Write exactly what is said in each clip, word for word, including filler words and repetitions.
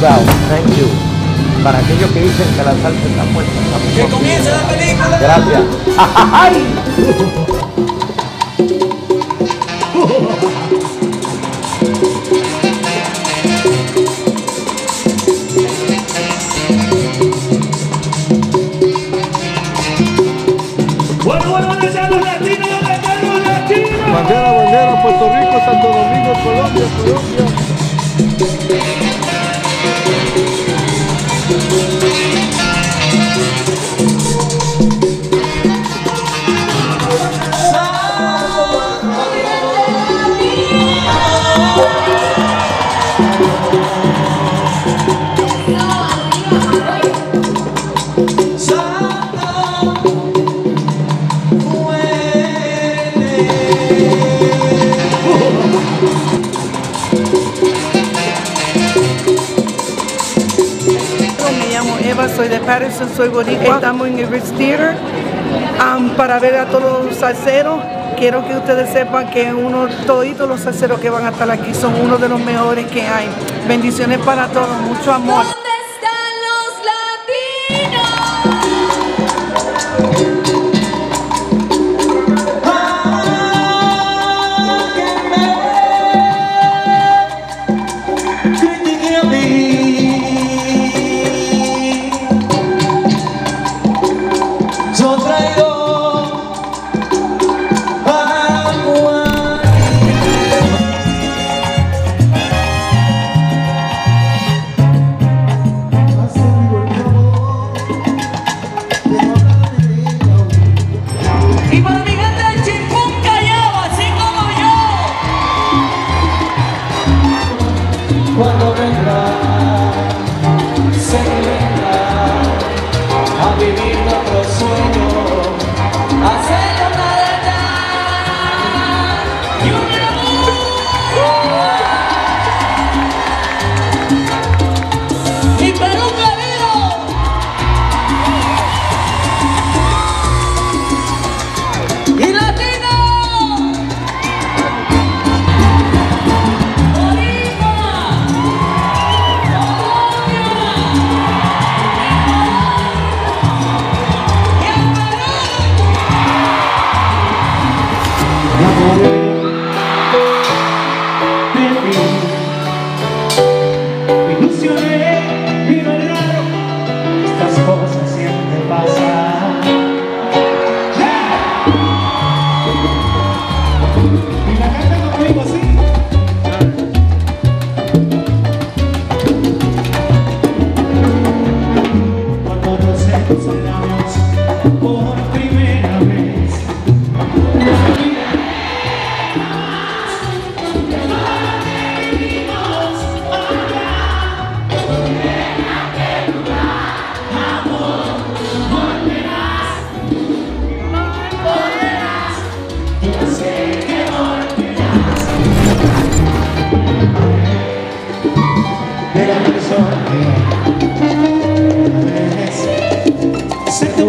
well, thank you. Para aquellos que dicen que la salsa está muerta, está ¡Que comience la película! Gracias. ¡Ay! Bueno, bueno, ¿dónde están los latinos? ¿Dónde están los latinos? Bandera, bandera, Puerto Rico, Santo Domingo, Colombia, Colombia. Soy de Patterson, soy boricua. Estamos en el Ritz Theater um, para ver a todos los salseros. Quiero que ustedes sepan que uno, toditos los salseros que van a estar aquí son uno de los mejores que hay. Bendiciones para todos, mucho amor. ¿Dónde están los latinos? Cuando vendrá, se vendrá a vivir nuestro sueño, a hacer una verdad y un amor. ¡Mi Perú querido! ¡Y latino! Me ilusioné, vino el raro, estas cosas siempre pasan. Y la canta conmigo así. Cuando rocé tus labios por primera vez, de la persona que una vez se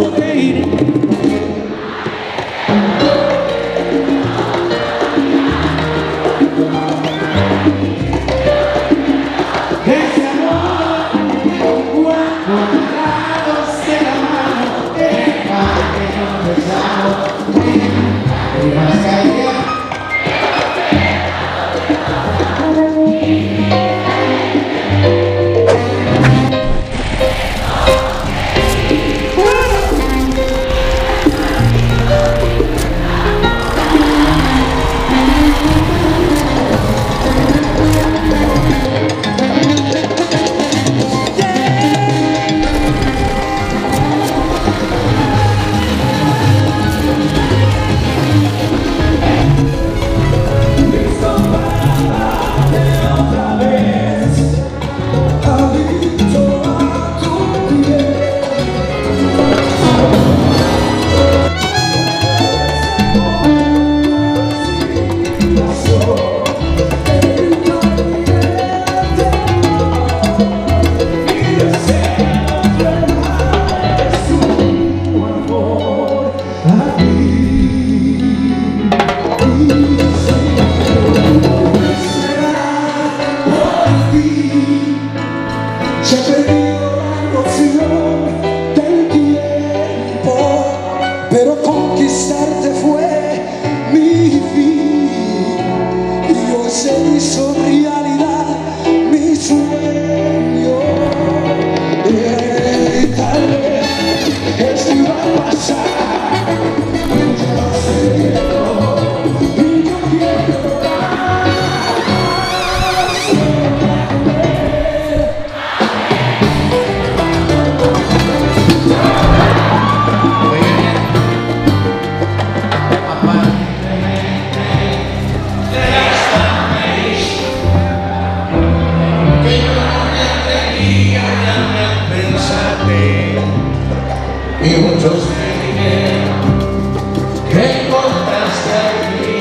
y muchos me dijeron que encontraste aquí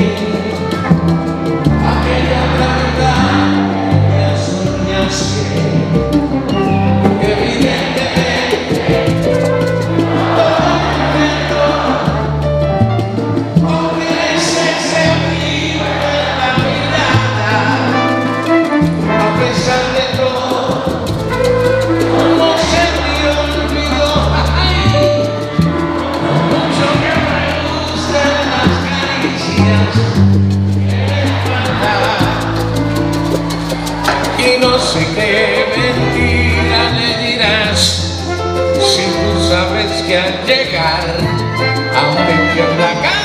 aquella otra verdad que soñaste. Evidentemente todo momento ofrece ese brillo en la mirada. A pesar de todo no se me olvidó, ay, lo mucho que me gustan las caricias que me faltan. Y no sé qué mentira le dirás si tú sabes que al llegar, aunque pierda la cara,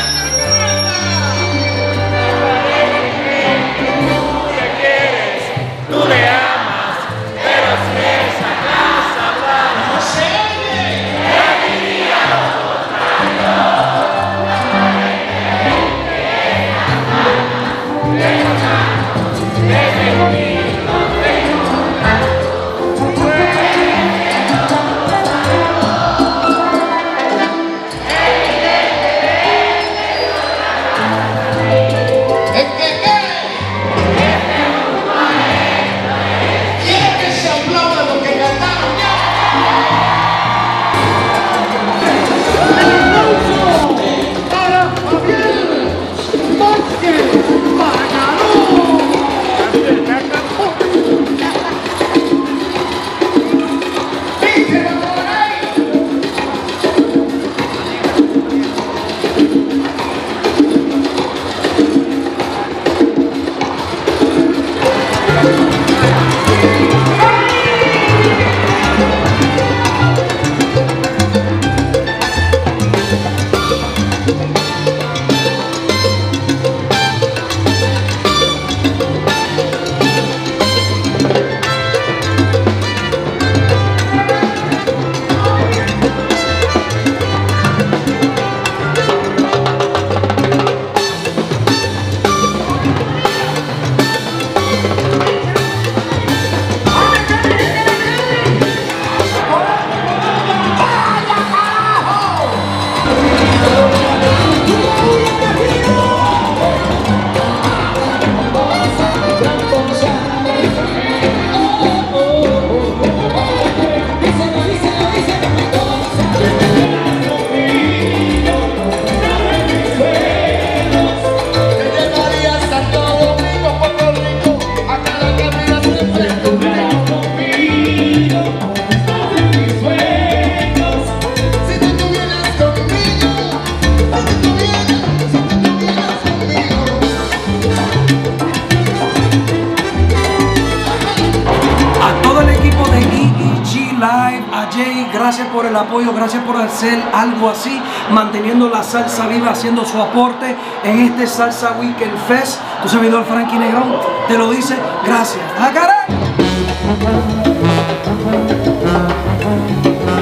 gracias por el apoyo, gracias por hacer algo así, manteniendo la salsa viva, haciendo su aporte en este Salsa Weekend Fest. Tu servidor Frankie Negrón te lo dice, gracias. ¡Ah, caray!